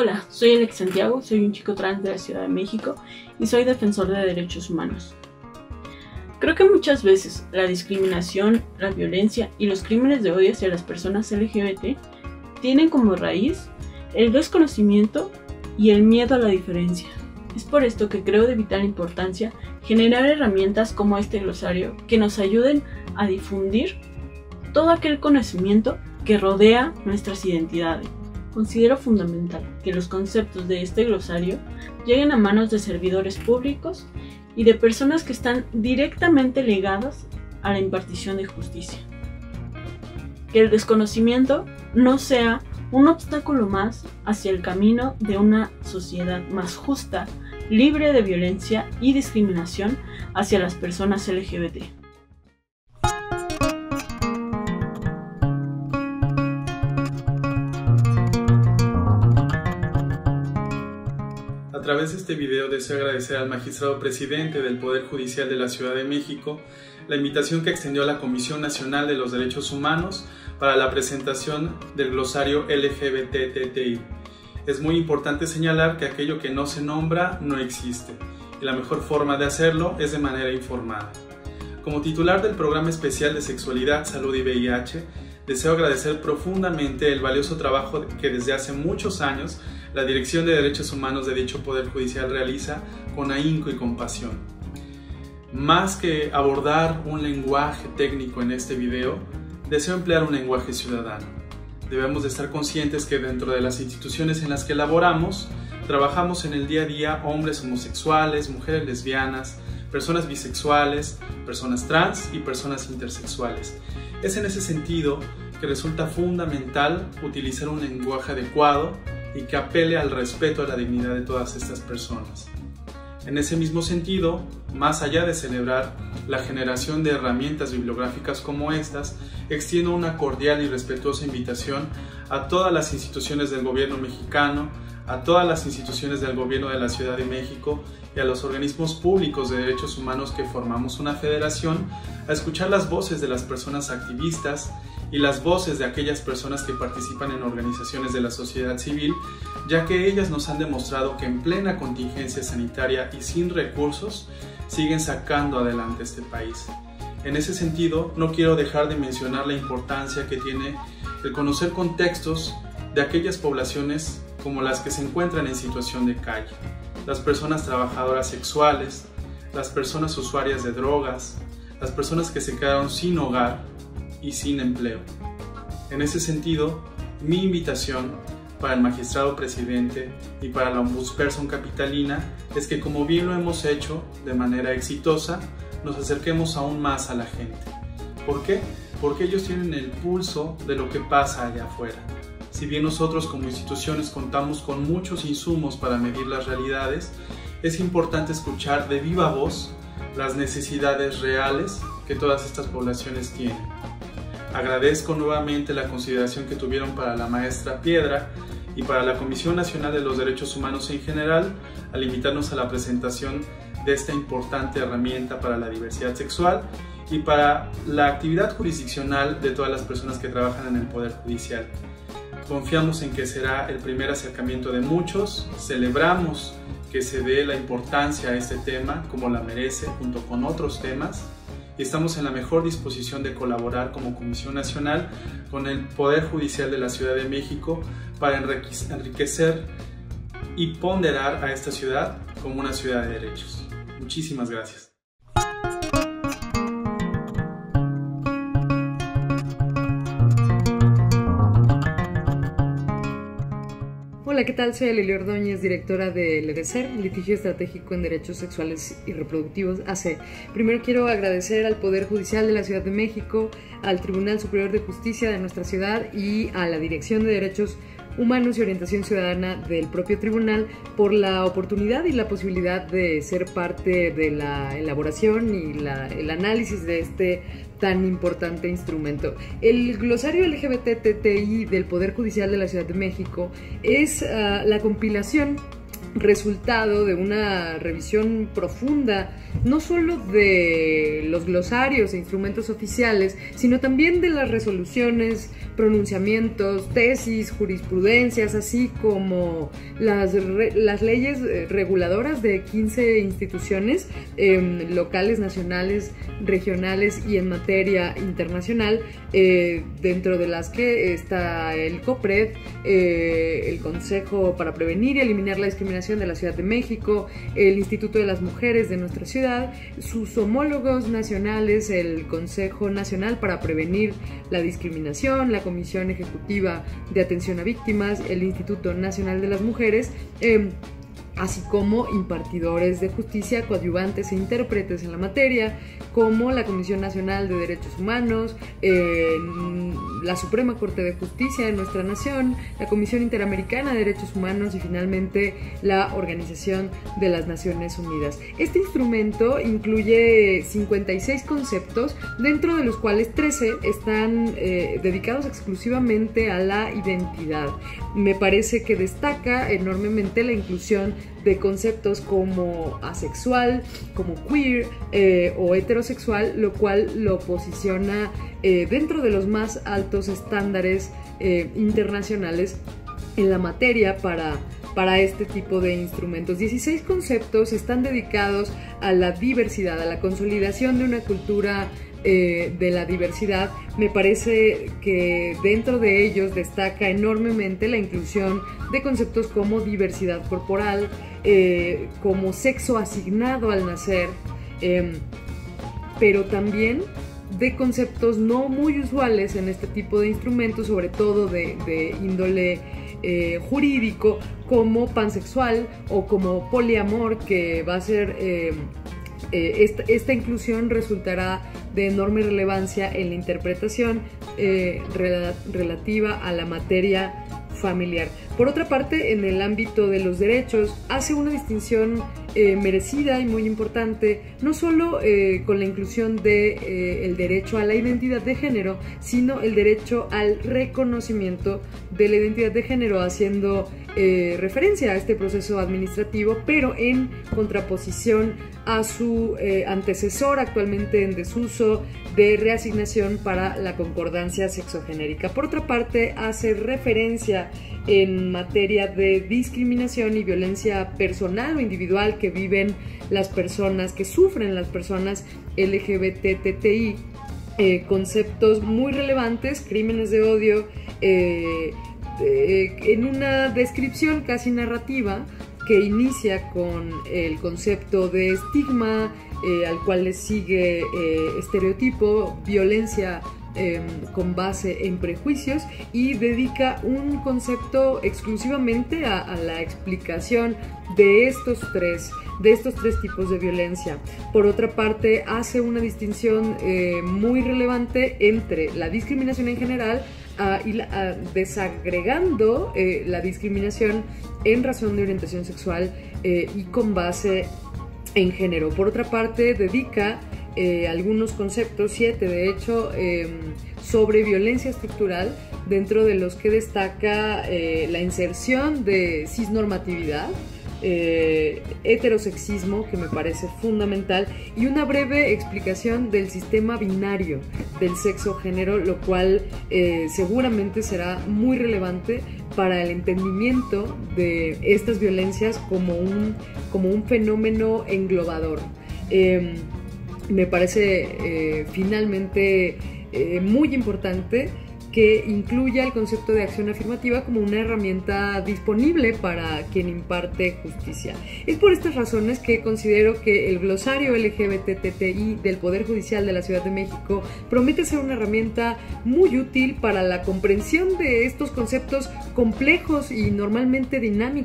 Hola, soy Alex Santiago, soy un chico trans de la Ciudad de México y soy defensor de derechos humanos. Creo que muchas veces la discriminación, la violencia y los crímenes de odio hacia las personas LGBT tienen como raíz el desconocimiento y el miedo a la diferencia. Es por esto que creo de vital importancia generar herramientas como este glosario que nos ayuden a difundir todo aquel conocimiento que rodea nuestras identidades. Considero fundamental que los conceptos de este glosario lleguen a manos de servidores públicos y de personas que están directamente ligadas a la impartición de justicia. Que el desconocimiento no sea un obstáculo más hacia el camino de una sociedad más justa, libre de violencia y discriminación hacia las personas LGBT. A través de este video deseo agradecer al magistrado presidente del Poder Judicial de la Ciudad de México la invitación que extendió a la Comisión Nacional de los Derechos Humanos para la presentación del glosario LGBT-TTI. Es muy importante señalar que aquello que no se nombra no existe, y la mejor forma de hacerlo es de manera informada. Como titular del Programa Especial de Sexualidad, Salud y VIH, deseo agradecer profundamente el valioso trabajo que desde hace muchos años la Dirección de Derechos Humanos de dicho Poder Judicial realiza con ahínco y compasión. Más que abordar un lenguaje técnico en este video, deseo emplear un lenguaje ciudadano. Debemos de estar conscientes que dentro de las instituciones en las que laboramos, trabajamos en el día a día hombres homosexuales, mujeres lesbianas, personas bisexuales, personas trans y personas intersexuales. Es en ese sentido que resulta fundamental utilizar un lenguaje adecuado y que apele al respeto a la dignidad de todas estas personas. En ese mismo sentido, más allá de celebrar la generación de herramientas bibliográficas como estas, extiendo una cordial y respetuosa invitación a todas las instituciones del gobierno mexicano, a todas las instituciones del gobierno de la Ciudad de México y a los organismos públicos de derechos humanos que formamos una federación, a escuchar las voces de las personas activistas y las voces de aquellas personas que participan en organizaciones de la sociedad civil, ya que ellas nos han demostrado que en plena contingencia sanitaria y sin recursos, siguen sacando adelante este país. En ese sentido, no quiero dejar de mencionar la importancia que tiene el conocer contextos de aquellas poblaciones como las que se encuentran en situación de calle, las personas trabajadoras sexuales, las personas usuarias de drogas, las personas que se quedaron sin hogar y sin empleo. En ese sentido, mi invitación para el magistrado presidente y para la ombudsperson capitalina es que, como bien lo hemos hecho de manera exitosa, nos acerquemos aún más a la gente. ¿Por qué? Porque ellos tienen el pulso de lo que pasa allá afuera. Si bien nosotros como instituciones contamos con muchos insumos para medir las realidades, es importante escuchar de viva voz las necesidades reales que todas estas poblaciones tienen. Agradezco nuevamente la consideración que tuvieron para la maestra Piedra y para la Comisión Nacional de los Derechos Humanos en general al invitarnos a la presentación de esta importante herramienta para la diversidad sexual y para la actividad jurisdiccional de todas las personas que trabajan en el Poder Judicial. Confiamos en que será el primer acercamiento de muchos, celebramos que se dé la importancia a este tema como la merece junto con otros temas, y estamos en la mejor disposición de colaborar como Comisión Nacional con el Poder Judicial de la Ciudad de México para enriquecer y ponderar a esta ciudad como una ciudad de derechos. Muchísimas gracias. Hola, ¿qué tal? Soy Aleli Ordóñez, directora de LEDESER, Litigio Estratégico en Derechos Sexuales y Reproductivos, AC. Primero quiero agradecer al Poder Judicial de la Ciudad de México, al Tribunal Superior de Justicia de nuestra ciudad y a la Dirección de Derechos Humanos y Orientación Ciudadana del propio tribunal por la oportunidad y la posibilidad de ser parte de la elaboración y el análisis de este tan importante instrumento. El glosario LGBT-TTI del Poder Judicial de la Ciudad de México es la compilación resultado de una revisión profunda, no solo de los glosarios e instrumentos oficiales, sino también de las resoluciones, pronunciamientos, tesis, jurisprudencias, así como las leyes reguladoras de 15 instituciones locales, nacionales, regionales y en materia internacional, dentro de las que está el COPRED, el Consejo para Prevenir y Eliminar la Discriminación de la Ciudad de México, el Instituto de las Mujeres de nuestra ciudad, sus homólogos nacionales, el Consejo Nacional para Prevenir la Discriminación, la Comisión Ejecutiva de Atención a Víctimas, el Instituto Nacional de las Mujeres, así como impartidores de justicia, coadyuvantes e intérpretes en la materia, como la Comisión Nacional de Derechos Humanos, la Suprema Corte de Justicia de nuestra nación, la Comisión Interamericana de Derechos Humanos y finalmente la Organización de las Naciones Unidas. Este instrumento incluye 56 conceptos, dentro de los cuales 13 están dedicados exclusivamente a la identidad. Me parece que destaca enormemente la inclusión de conceptos como asexual, como queer o heterosexual, lo cual lo posiciona dentro de los más altos estándares internacionales en la materia para este tipo de instrumentos. 16 conceptos están dedicados a la diversidad, a la consolidación de una cultura de la diversidad. Me parece que dentro de ellos destaca enormemente la inclusión de conceptos como diversidad corporal, como sexo asignado al nacer, pero también de conceptos no muy usuales en este tipo de instrumentos, sobre todo de índole jurídico, como pansexual o como poliamor, que va a ser esta inclusión resultará de enorme relevancia en la interpretación relativa a la materia familiar. Por otra parte, en el ámbito de los derechos, hace una distinción merecida y muy importante, no solo con la inclusión de el derecho a la identidad de género, sino el derecho al reconocimiento de la identidad de género, haciendo referencia a este proceso administrativo, pero en contraposición a su antecesor actualmente en desuso de reasignación para la concordancia sexogenérica. Por otra parte, hace referencia en materia de discriminación y violencia personal o individual que viven las personas, que sufren las personas LGBTTI, conceptos muy relevantes, crímenes de odio, en una descripción casi narrativa que inicia con el concepto de estigma, al cual le sigue estereotipo, violencia con base en prejuicios, y dedica un concepto exclusivamente a la explicación de estos tres tipos de violencia. Por otra parte, hace una distinción muy relevante entre la discriminación en general y desagregando la discriminación en razón de orientación sexual y con base en género. Por otra parte, dedica algunos conceptos, 7 de hecho, sobre violencia estructural, dentro de los que destaca la inserción de cisnormatividad, heterosexismo, que me parece fundamental, y una breve explicación del sistema binario del sexo-género, lo cual seguramente será muy relevante para el entendimiento de estas violencias como un fenómeno englobador. Me parece finalmente muy importante que incluya el concepto de acción afirmativa como una herramienta disponible para quien imparte justicia. Es por estas razones que considero que el glosario LGBTTI del Poder Judicial de la Ciudad de México promete ser una herramienta muy útil para la comprensión de estos conceptos complejos y normalmente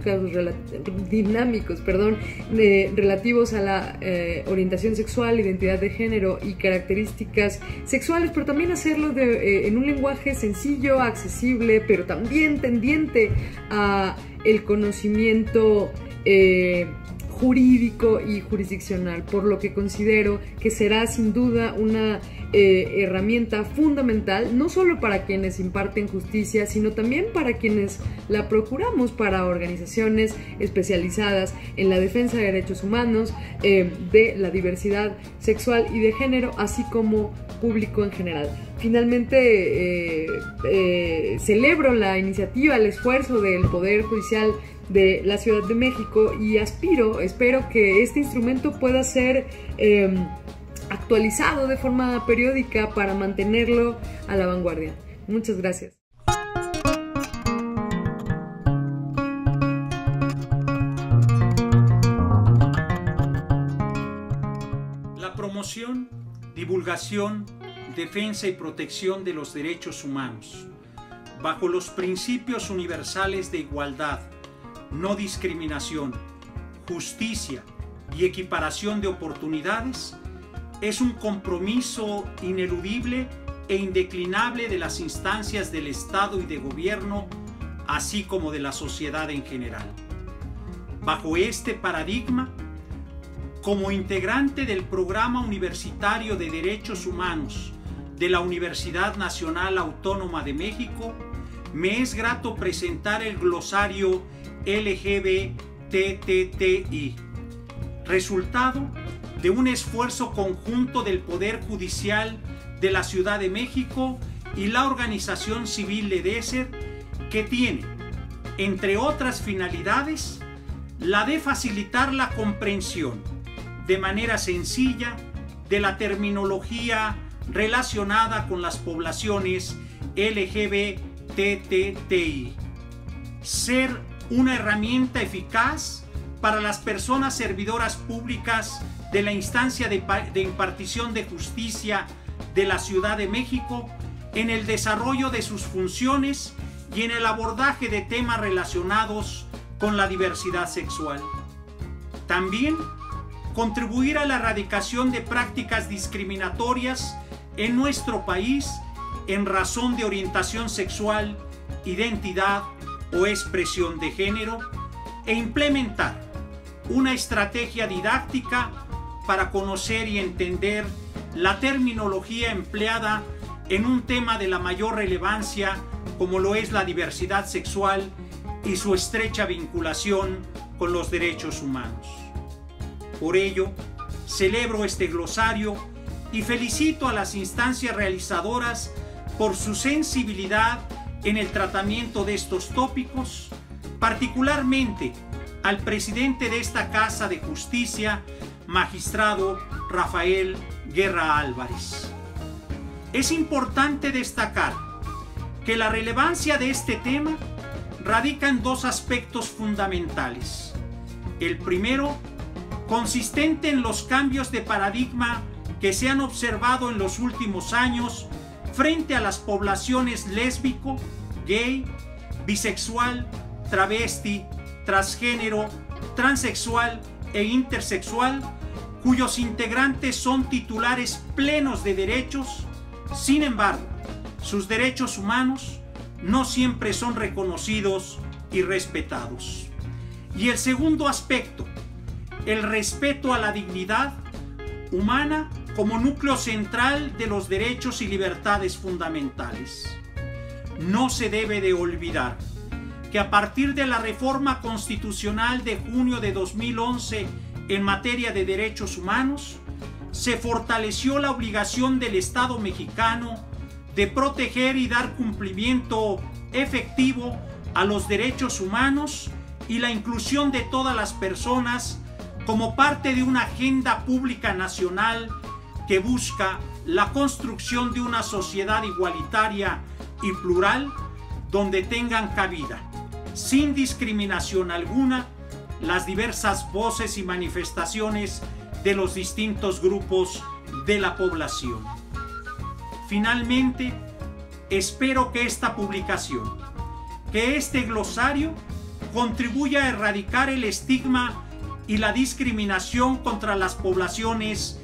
relativos a la orientación sexual, identidad de género y características sexuales, pero también hacerlo en un lenguaje sencillo, accesible, pero también tendiente a el conocimiento jurídico y jurisdiccional, por lo que considero que será sin duda una herramienta fundamental, no solo para quienes imparten justicia, sino también para quienes la procuramos, para organizaciones especializadas en la defensa de derechos humanos, de la diversidad sexual y de género, así como público en general. Finalmente, celebro la iniciativa, el esfuerzo del Poder Judicial de la Ciudad de México y espero que este instrumento pueda ser actualizado de forma periódica para mantenerlo a la vanguardia. Muchas gracias. La promoción, divulgación, defensa y protección de los derechos humanos, bajo los principios universales de igualdad, no discriminación, justicia y equiparación de oportunidades, es un compromiso ineludible e indeclinable de las instancias del Estado y de gobierno, así como de la sociedad en general. Bajo este paradigma, como integrante del Programa Universitario de Derechos Humanos de la Universidad Nacional Autónoma de México, me es grato presentar el glosario LGBTTI, resultado de un esfuerzo conjunto del Poder Judicial de la Ciudad de México y la organización civil LEDESER, que tiene, entre otras finalidades, la de facilitar la comprensión de manera sencilla de la terminología relacionada con las poblaciones LGBTTI, ser una herramienta eficaz para las personas servidoras públicas de la instancia de impartición de justicia de la Ciudad de México en el desarrollo de sus funciones y en el abordaje de temas relacionados con la diversidad sexual. También contribuir a la erradicación de prácticas discriminatorias en nuestro país en razón de orientación sexual, identidad o expresión de género, e implementar una estrategia didáctica para conocer y entender la terminología empleada en un tema de la mayor relevancia como lo es la diversidad sexual y su estrecha vinculación con los derechos humanos. Por ello, celebro este glosario y felicito a las instancias realizadoras por su sensibilidad en el tratamiento de estos tópicos, particularmente al presidente de esta Casa de Justicia, magistrado Rafael Guerra Álvarez. Es importante destacar que la relevancia de este tema radica en dos aspectos fundamentales. El primero, consistente en los cambios de paradigma que se han observado en los últimos años frente a las poblaciones lésbico, gay, bisexual, travesti, transgénero, transexual e intersexual, cuyos integrantes son titulares plenos de derechos. Sin embargo, sus derechos humanos no siempre son reconocidos y respetados. Y el segundo aspecto, el respeto a la dignidad humana como núcleo central de los derechos y libertades fundamentales. No se debe de olvidar que a partir de la reforma constitucional de junio de 2011 en materia de derechos humanos, se fortaleció la obligación del Estado mexicano de proteger y dar cumplimiento efectivo a los derechos humanos y la inclusión de todas las personas como parte de una agenda pública nacional que busca la construcción de una sociedad igualitaria y plural donde tengan cabida, sin discriminación alguna, las diversas voces y manifestaciones de los distintos grupos de la población. Finalmente, espero que esta publicación, que este glosario, contribuya a erradicar el estigma y la discriminación contra las poblaciones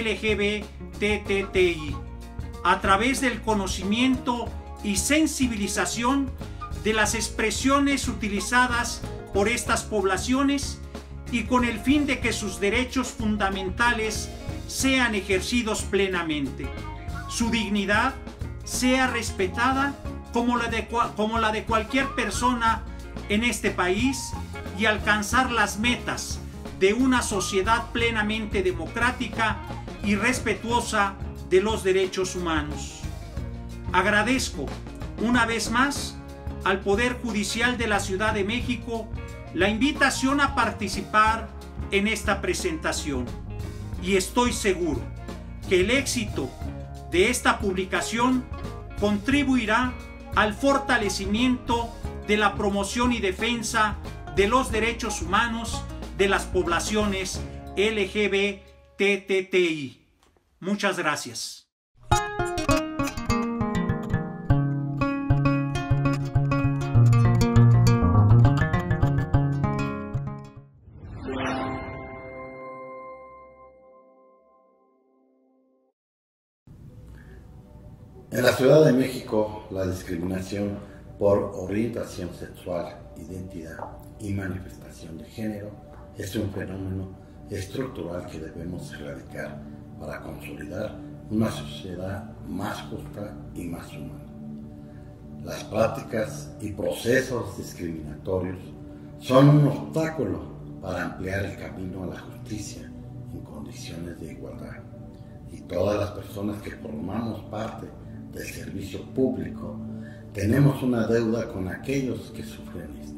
LGBTTI a través del conocimiento y sensibilización de las expresiones utilizadas por estas poblaciones y con el fin de que sus derechos fundamentales sean ejercidos plenamente. su dignidad sea respetada como la de cualquier persona en este país y alcanzar las metas de una sociedad plenamente democrática y respetuosa de los derechos humanos. Agradezco una vez más al Poder Judicial de la Ciudad de México la invitación a participar en esta presentación y estoy seguro que el éxito de esta publicación contribuirá al fortalecimiento de la promoción y defensa de los derechos humanos de las poblaciones LGBTTI. Muchas gracias. En la Ciudad de México, la discriminación por orientación sexual, identidad y manifestación de género es un fenómeno estructural que debemos erradicar para consolidar una sociedad más justa y más humana. Las prácticas y procesos discriminatorios son un obstáculo para ampliar el camino a la justicia en condiciones de igualdad, y todas las personas que formamos parte del servicio público tenemos una deuda con aquellos que sufren este.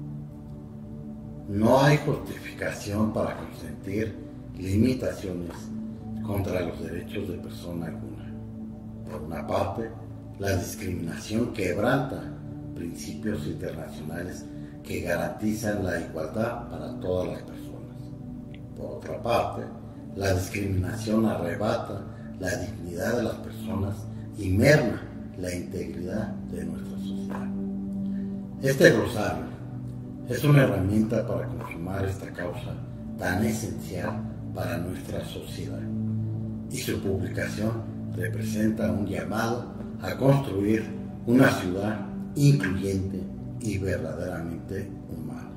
No hay justificación para consentir limitaciones contra los derechos de persona alguna. Por una parte, la discriminación quebranta principios internacionales que garantizan la igualdad para todas las personas. Por otra parte, la discriminación arrebata la dignidad de las personas y merma la integridad de nuestra sociedad. Este glosario es una herramienta para consumar esta causa tan esencial para nuestra sociedad, y su publicación representa un llamado a construir una ciudad incluyente y verdaderamente humana.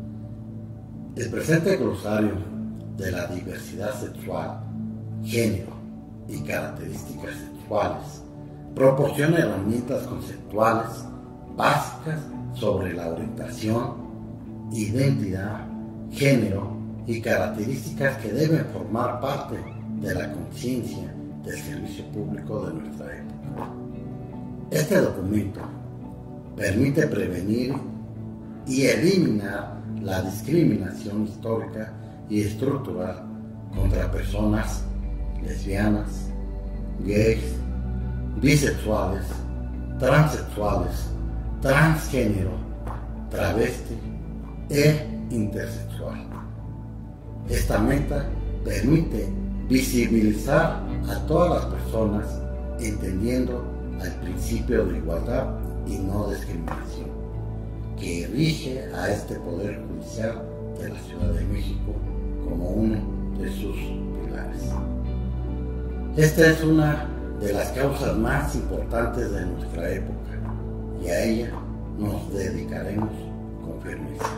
El presente glosario de la diversidad sexual, género y características sexuales proporciona herramientas conceptuales básicas sobre la orientación, identidad, género y características que deben formar parte de la conciencia del servicio público de nuestra época. Este documento permite prevenir y eliminar la discriminación histórica y estructural contra personas lesbianas, gays, bisexuales, transexuales, transgénero, travesti e intersexual. Esta meta permite visibilizar a todas las personas entendiendo el principio de igualdad y no discriminación, que rige a este Poder Judicial de la Ciudad de México como uno de sus pilares. Esta es una de las causas más importantes de nuestra época y a ella nos dedicaremos con firmeza.